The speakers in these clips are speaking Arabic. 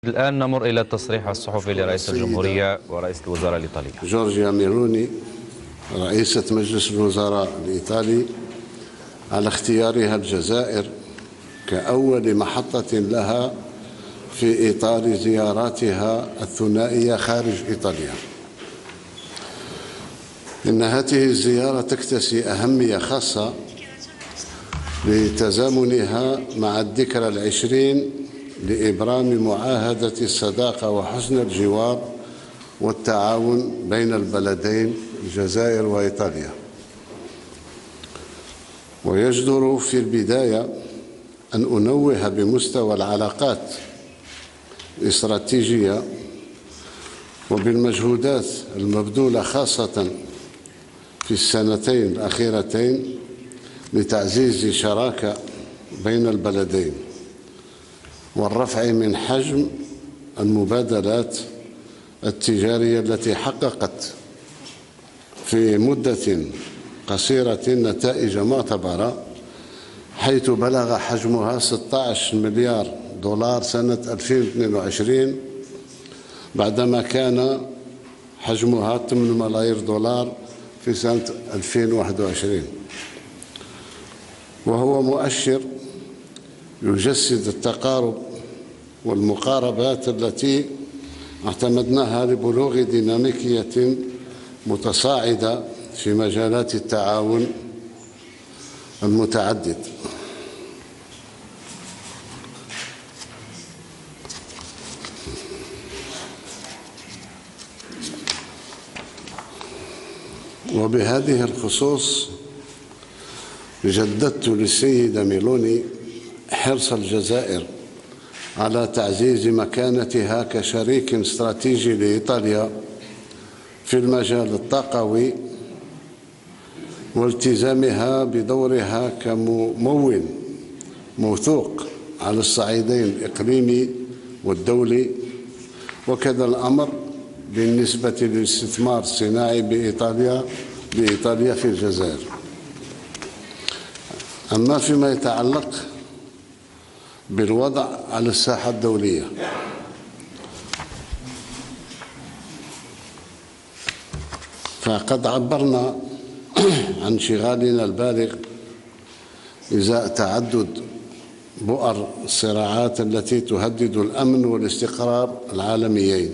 الآن نمر إلى التصريح الصحفي لرئيس الجمهورية ورئيس الوزراء الإيطالية. جورجيا ميلوني رئيسة مجلس الوزراء الإيطالي على اختيارها الجزائر كأول محطة لها في إطار زياراتها الثنائية خارج إيطاليا. إن هذه الزيارة تكتسي أهمية خاصة لتزامنها مع الذكرى العشرين لإبرام معاهدة الصداقة وحسن الجوار والتعاون بين البلدين الجزائر وإيطاليا. ويجدر في البداية أن أنوه بمستوى العلاقات الاستراتيجية وبالمجهودات المبذولة خاصة في السنتين الأخيرتين لتعزيز الشراكة بين البلدين والرفع من حجم المبادلات التجارية التي حققت في مدة قصيرة نتائج معتبرة، حيث بلغ حجمها 16 مليار دولار سنة 2022 بعدما كان حجمها 8 ملايير دولار في سنة 2021، وهو مؤشر يجسد التقارب والمقاربات التي اعتمدناها لبلوغ ديناميكية متصاعدة في مجالات التعاون المتعدد. وبهذه الخصوص جددت للسيدة ميلوني حرص الجزائر على تعزيز مكانتها كشريك استراتيجي لإيطاليا في المجال الطاقوي والتزامها بدورها كممول موثوق على الصعيدين الإقليمي والدولي، وكذا الأمر بالنسبة للاستثمار الصناعي بإيطاليا في الجزائر. أما فيما يتعلق بالوضع على الساحة الدولية، فقد عبرنا عن انشغالنا البالغ إزاء تعدد بؤر الصراعات التي تهدد الأمن والاستقرار العالميين،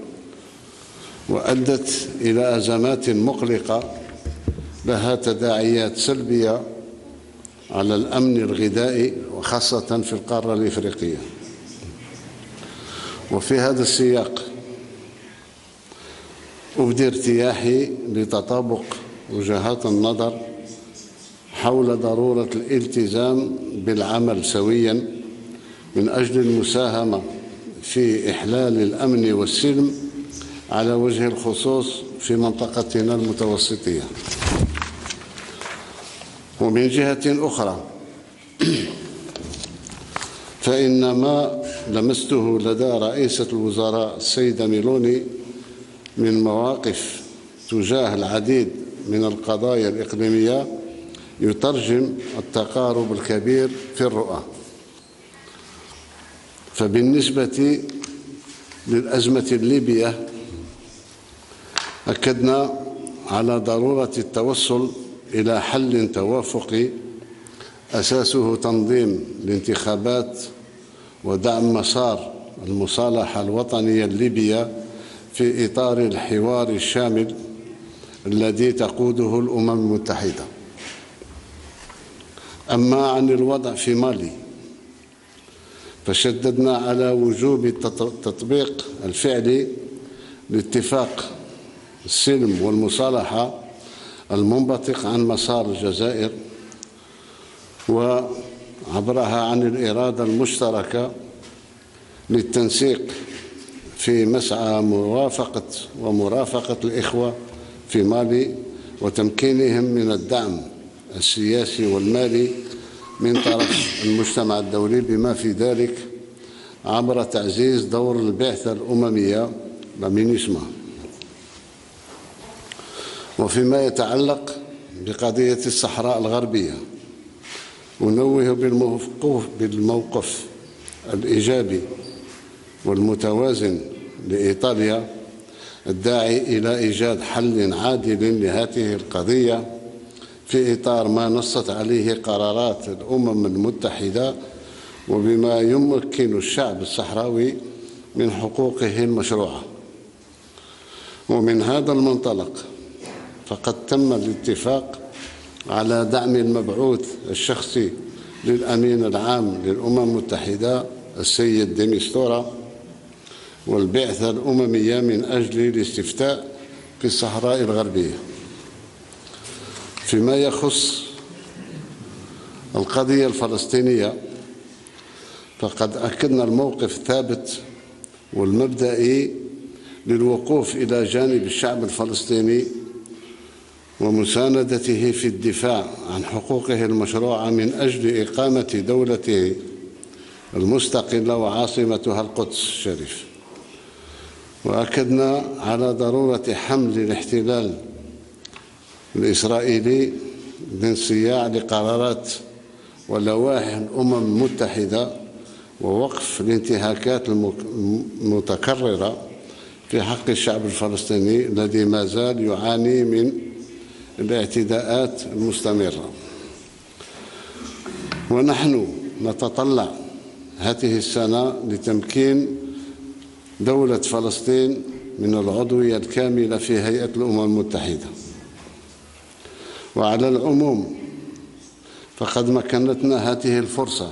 وأدت إلى أزمات مقلقة لها تداعيات سلبية على الأمن الغذائي وخاصة في القارة الإفريقية. وفي هذا السياق أبدي ارتياحي لتطابق وجهات النظر حول ضرورة الالتزام بالعمل سويا من أجل المساهمة في إحلال الأمن والسلم على وجه الخصوص في منطقتنا المتوسطية. ومن جهة أخرى فإن ما لمسته لدى رئيسة الوزراء السيدة ميلوني من مواقف تجاه العديد من القضايا الإقليمية يترجم التقارب الكبير في الرؤى. فبالنسبة للأزمة الليبية أكدنا على ضرورة التوصل إلى حل توافقي أساسه تنظيم الانتخابات ودعم مسار المصالحة الوطنية الليبية في إطار الحوار الشامل الذي تقوده الأمم المتحدة. أما عن الوضع في مالي، فشددنا على وجوب التطبيق الفعلي لاتفاق السلم والمصالحة المنبثق عن مسار الجزائر وعبرها عن الإرادة المشتركة للتنسيق في مسعى مرافقة الإخوة في مالي وتمكينهم من الدعم السياسي والمالي من طرف المجتمع الدولي، بما في ذلك عبر تعزيز دور البعثة الأممية لمينيسما. وفيما يتعلق بقضية الصحراء الغربية، أنوه بالموقف الإيجابي والمتوازن لإيطاليا الداعي إلى إيجاد حل عادل لهذه القضية في إطار ما نصت عليه قرارات الأمم المتحدة، وبما يمكن الشعب الصحراوي من حقوقه المشروعة. ومن هذا المنطلق فقد تم الاتفاق على دعم المبعوث الشخصي للأمين العام للأمم المتحدة السيد دي ميستورا والبعثة الأممية من أجل الاستفتاء في الصحراء الغربية. فيما يخص القضية الفلسطينية فقد أكدنا الموقف الثابت والمبدئي للوقوف إلى جانب الشعب الفلسطيني ومساندته في الدفاع عن حقوقه المشروعة من أجل إقامة دولته المستقلة وعاصمتها القدس الشريف. وأكدنا على ضرورة حمل الاحتلال الإسرائيلي الانصياع لقرارات ولوائح الأمم المتحدة ووقف الانتهاكات المتكررة في حق الشعب الفلسطيني الذي ما زال يعاني من الاعتداءات المستمرة. ونحن نتطلع هذه السنة لتمكين دولة فلسطين من العضوية الكاملة في هيئة الأمم المتحدة. وعلى العموم فقد مكنتنا هذه الفرصة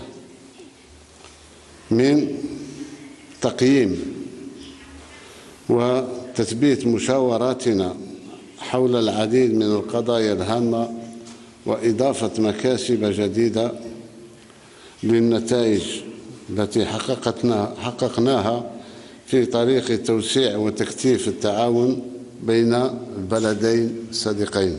من تقييم وتثبيت مشاوراتنا حول العديد من القضايا الهامة وإضافة مكاسب جديدة للنتائج التي حققناها في طريق توسيع وتكثيف التعاون بين البلدين الصديقين.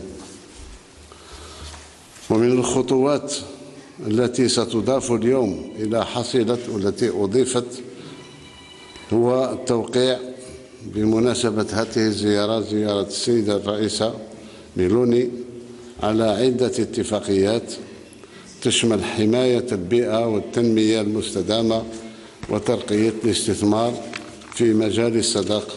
ومن الخطوات التي ستضاف اليوم إلى حصيلة والتي أضيفت هو التوقيع بمناسبة هذه الزيارة، زيارة السيدة الرئيسة ميلوني، على عدة اتفاقيات تشمل حماية البيئة والتنمية المستدامة وترقية الاستثمار في مجال الصداقة.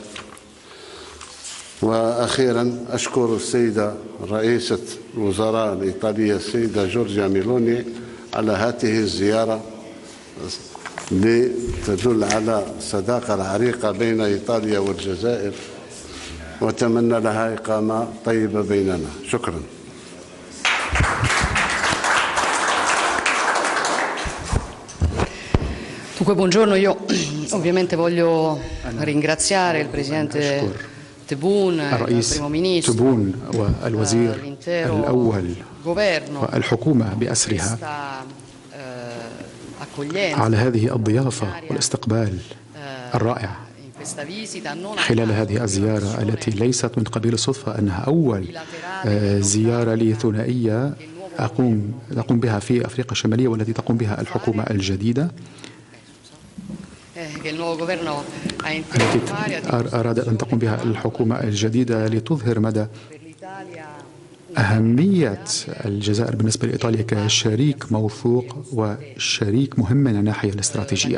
وأخيرا أشكر السيدة رئيسة الوزراء الإيطالية السيدة جورجيا ميلوني على هذه الزيارة لتدل على الصداقة العريقة بين إيطاليا والجزائر، وأتمنى لها إقامة طيبة بيننا. شكرا. Dunque, buongiorno, io ovviamente voglio ringraziare il Presidente تبون الرئيس تبون والوزير الأول والحكومة بأسرها على هذه الضيافة والاستقبال الرائع خلال هذه الزيارة التي ليست من قبيل الصدفة أنها أول زيارة لي ثنائية أقوم بها في أفريقيا الشمالية والتي تقوم بها الحكومة الجديدة التي أرادت أن تقوم بها الحكومة الجديدة لتظهر مدى أهمية الجزائر بالنسبة لإيطاليا كشريك موثوق وشريك مهم من الناحية الاستراتيجية.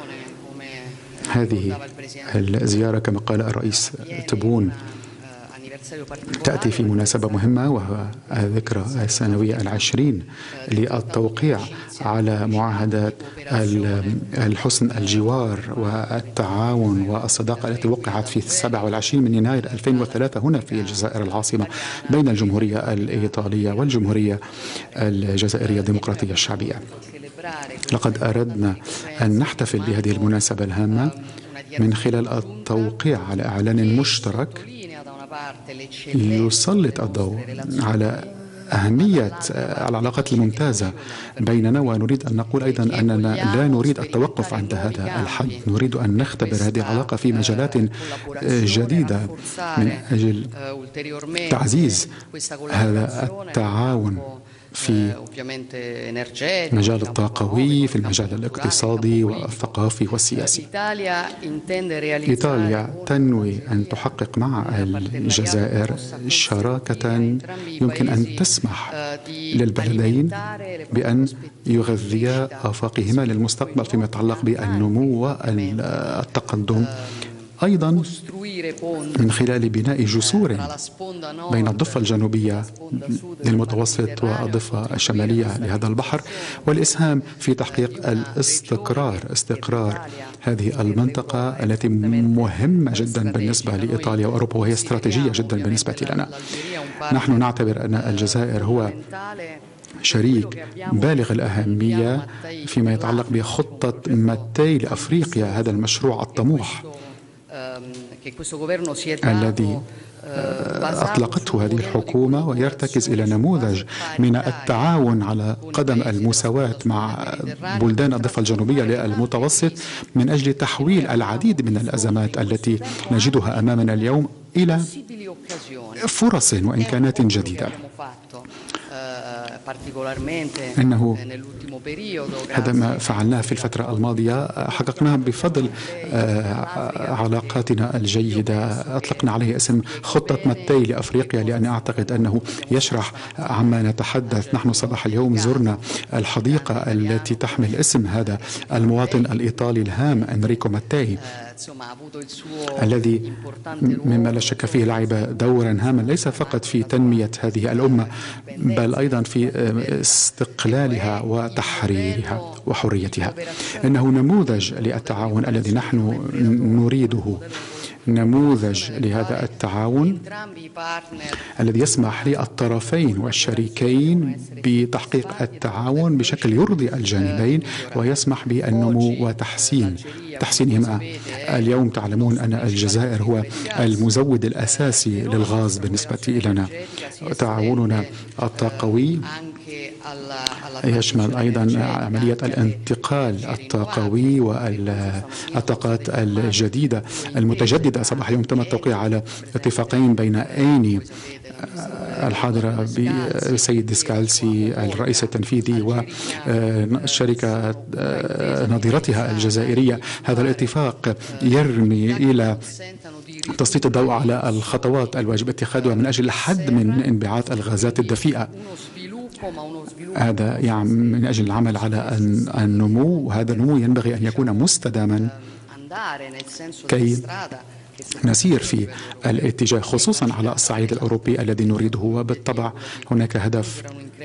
هذه الزيارة كما قال الرئيس تبون تأتي في مناسبة مهمة وهو الذكرى السنوية 20 للتوقيع على معاهدة الحسن الجوار والتعاون والصداقة التي وقعت في 27 من يناير 2003 هنا في الجزائر العاصمة بين الجمهورية الإيطالية والجمهورية الجزائرية الديمقراطية الشعبية. لقد أردنا أن نحتفل بهذه المناسبة الهامة من خلال التوقيع على إعلان مشترك يسلط الضوء على أهمية العلاقات الممتازة بيننا، ونريد أن نقول أيضا أننا لا نريد التوقف عند هذا الحد، نريد أن نختبر هذه العلاقة في مجالات جديدة من أجل تعزيز هذا التعاون في مجال الطاقوي، في المجال الاقتصادي والثقافي والسياسي. إيطاليا تنوي أن تحقق مع الجزائر شراكة يمكن أن تسمح للبلدين بأن يغذيا آفاقهما للمستقبل فيما يتعلق بالنمو والتقدم، أيضا من خلال بناء جسور بين الضفة الجنوبية للمتوسط والضفة الشمالية لهذا البحر، والإسهام في تحقيق استقرار هذه المنطقة التي مهمة جدا بالنسبة لإيطاليا وأوروبا، وهي استراتيجية جدا بالنسبة لنا. نحن نعتبر أن الجزائر هو شريك بالغ الأهمية فيما يتعلق بخطة ماتي لأفريقيا، هذا المشروع الطموح الذي أطلقته هذه الحكومة، ويرتكز إلى نموذج من التعاون على قدم المساواة مع بلدان الضفة الجنوبية للمتوسط من أجل تحويل العديد من الأزمات التي نجدها أمامنا اليوم إلى فرص وإمكانات جديدة. إنه هذا ما فعلناه في الفترة الماضية حققناه بفضل علاقاتنا الجيدة، أطلقنا عليه اسم خطة ماتي لأفريقيا، لأن أعتقد أنه يشرح عما نتحدث. نحن صباح اليوم زرنا الحديقة التي تحمل اسم هذا المواطن الإيطالي الهام أنريكو ماتي، الذي مما لا شك فيه لعب دورا هاما ليس فقط في تنمية هذه الأمة بل أيضا في استقلالها وتحريرها وحريتها. إنه نموذج للتعاون الذي نحن نريده، نموذج لهذا التعاون الذي يسمح للطرفين والشريكين بتحقيق التعاون بشكل يرضي الجانبين ويسمح بالنمو وتحسينهما. اليوم تعلمون أن الجزائر هو المزود الأساسي للغاز بالنسبة لنا. تعاوننا الطاقوي يشمل أيضا عملية الانتقال الطاقوي والطاقات الجديدة المتجددة. صباح اليوم تم التوقيع على اتفاقين بين أيني الحاضرة بسيد ديسكالسي الرئيس التنفيذي والشركة نظيرتها الجزائرية. هذا الاتفاق يرمي إلى تسليط الضوء على الخطوات الواجب اتخاذها من أجل الحد من انبعاث الغازات الدفيئة. هذا يعني من أجل العمل على النمو، وهذا النمو ينبغي أن يكون مستداما كي نسير في الاتجاه خصوصا على الصعيد الأوروبي الذي نريده. وبالطبع هناك هدف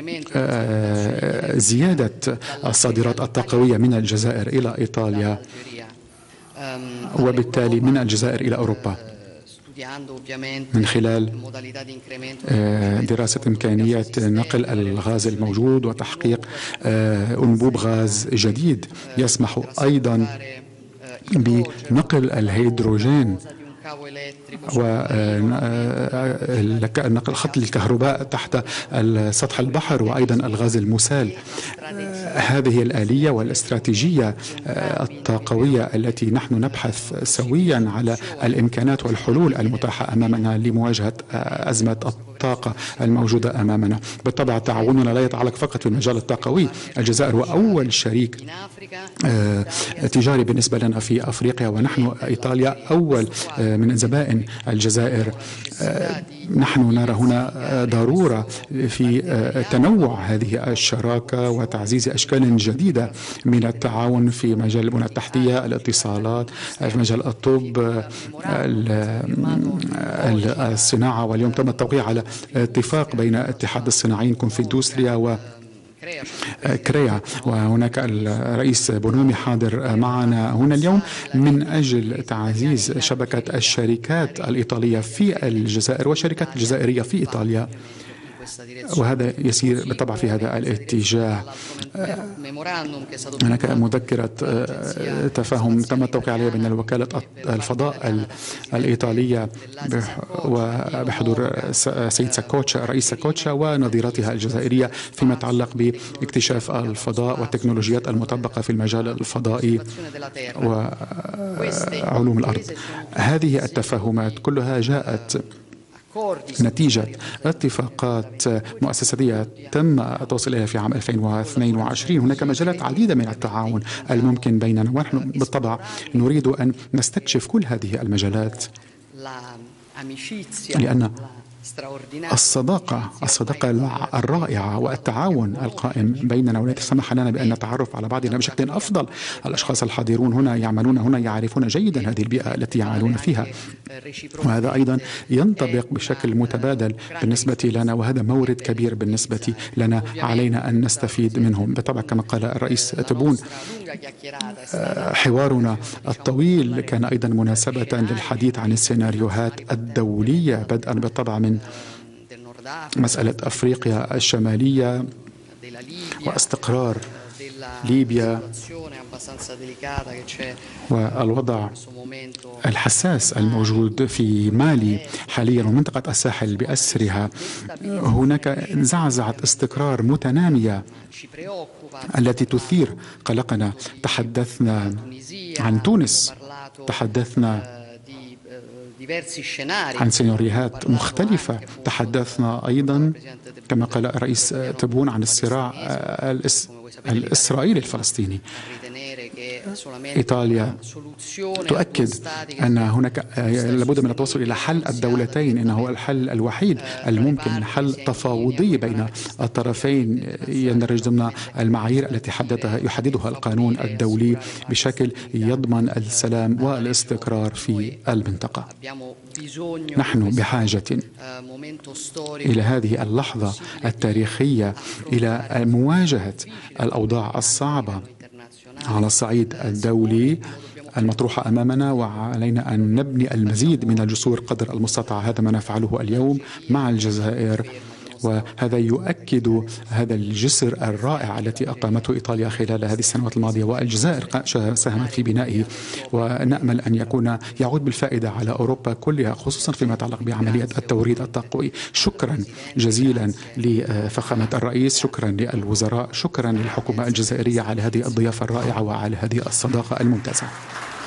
زيادة الصادرات الطاقوية من الجزائر إلى إيطاليا وبالتالي من الجزائر إلى أوروبا من خلال دراسة إمكانية نقل الغاز الموجود وتحقيق أنبوب غاز جديد يسمح أيضا بنقل الهيدروجين ونقل خط الكهرباء تحت سطح البحر وأيضا الغاز المسال. هذه الآلية والاستراتيجية الطاقوية التي نحن نبحث سويا على الإمكانات والحلول المتاحة أمامنا لمواجهة أزمة الطاقة الموجودة أمامنا. بالطبع تعاوننا لا يتعلق فقط في المجال الطاقوي. الجزائر هو أول شريك تجاري بالنسبة لنا في أفريقيا، ونحن إيطاليا أول من زبائن الجزائر. نحن نرى هنا ضرورة في تنوع هذه الشراكة وتعزيز أشكال جديدة من التعاون في مجال البنى التحتية، الاتصالات، في مجال الطب، الصناعة. واليوم تم التوقيع على اتفاق بين اتحاد الصناعيين كونفدوستريا و كريا، وهناك الرئيس بونومي حاضر معنا هنا اليوم من أجل تعزيز شبكة الشركات الإيطالية في الجزائر والشركات الجزائرية في إيطاليا، وهذا يسير بالطبع في هذا الاتجاه. هناك مذكرة تفاهم تم التوقيع عليها بين وكالة الفضاء الإيطالية وبحضور سيد ساكوتشا رئيس ساكوتشا ونظيرتها الجزائرية فيما يتعلق باكتشاف الفضاء والتكنولوجيات المطبقة في المجال الفضائي وعلوم الأرض. هذه التفاهمات كلها جاءت نتيجة اتفاقات مؤسساتية تم التوصل إليها في عام 2022. هناك مجالات عديدة من التعاون الممكن بيننا، ونحن بالطبع نريد أن نستكشف كل هذه المجالات لأن الصداقة الرائعة والتعاون القائم بيننا والذي سمح لنا بأن نتعرف على بعضنا بشكل أفضل. الأشخاص الحاضرون هنا يعملون هنا يعرفون جيدا هذه البيئة التي يعملون فيها، وهذا أيضا ينطبق بشكل متبادل بالنسبة لنا، وهذا مورد كبير بالنسبة لنا علينا أن نستفيد منه. بالطبع كما قال الرئيس تبون، حوارنا الطويل كان أيضا مناسبة للحديث عن السيناريوهات الدولية، بدءا بالطبع من مسألة أفريقيا الشمالية واستقرار ليبيا والوضع الحساس الموجود في مالي حاليا ومنطقة الساحل بأسرها. هناك زعزعة استقرار متنامية التي تثير قلقنا. تحدثنا عن تونس، تحدثنا عن سيناريوهات مختلفة، تحدثنا أيضا كما قال الرئيس تبون عن الصراع الإسرائيلي الفلسطيني. إيطاليا تؤكد أن هناك لابد من التوصل إلى حل الدولتين، إنه هو الحل الوحيد الممكن، حل تفاوضي بين الطرفين يندرج ضمن المعايير التي يحددها القانون الدولي بشكل يضمن السلام والاستقرار في المنطقة. نحن بحاجة إلى هذه اللحظة التاريخية، إلى مواجهة الأوضاع الصعبة على الصعيد الدولي المطروحة أمامنا، وعلينا أن نبني المزيد من الجسور قدر المستطاع. هذا ما نفعله اليوم مع الجزائر، وهذا يؤكد هذا الجسر الرائع التي أقامته إيطاليا خلال هذه السنوات الماضية، والجزائر ساهمت في بنائه، ونأمل أن يعود بالفائدة على أوروبا كلها، خصوصا فيما يتعلق بعملية التوريد الطاقوي. شكرا جزيلا لفخامة الرئيس، شكرا للوزراء، شكرا للحكومة الجزائرية على هذه الضيافة الرائعة وعلى هذه الصداقة الممتازة.